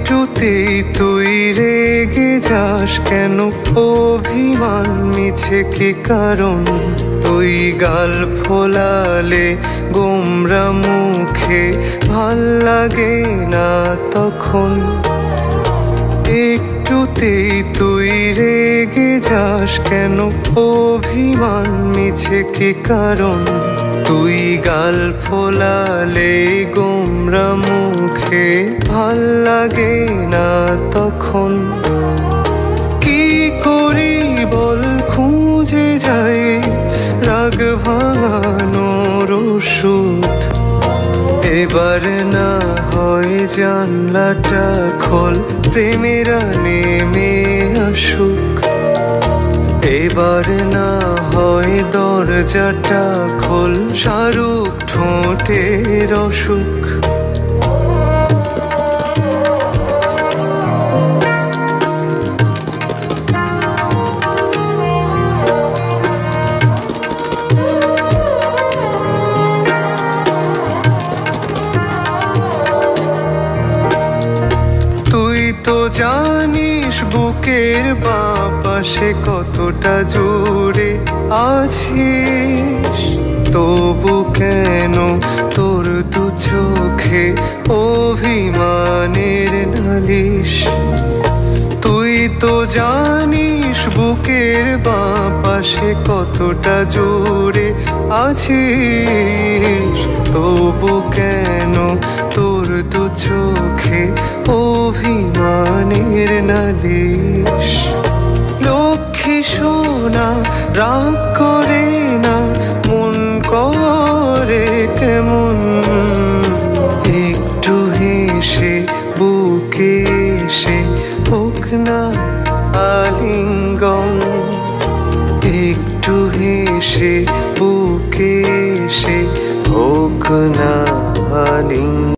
একটুতেই তুই রেগে যাস কেন? অভিমান মিছে কি কারণ? তুই গাল ফোলালে গোমরা মুখে ভাল লাগে না তখন? একটুতেই তুই রেগে যাস কেন? অভিমান মিছে কি কারণ? তুই গাল ফোলালে গোমরা মুখে ভাল লাগে না তখন? কি করি বল, খুঁজে যাই রাগ ভাঙানোর ওষুধ। এবার না হয় জানলাটা খোল, প্রেমেরা নেমে আসুক। এবার না হয় দরজাটা খোল, শাহরুখ ঠোঁটের অসুখ। তুই তো জানিস বুকের বাঁ পাশে কতটা জোরে আছিস, তবু কেন তোর দু চোখে অভিমানের নালিশ? তুই তো জানিস বুকের বাঁ পাশে কতটা জোরে আছিস, তবু কেন তোর দু চোখে অভিমানের নালিশ? লক্ষ্মী সোনা রাগ করে না, মন করে কেমন? একটু হেসে বুকে এসে হোক না আলিঙ্গন। একটু হেসে বুকে এসে হোক না আলিঙ্গন।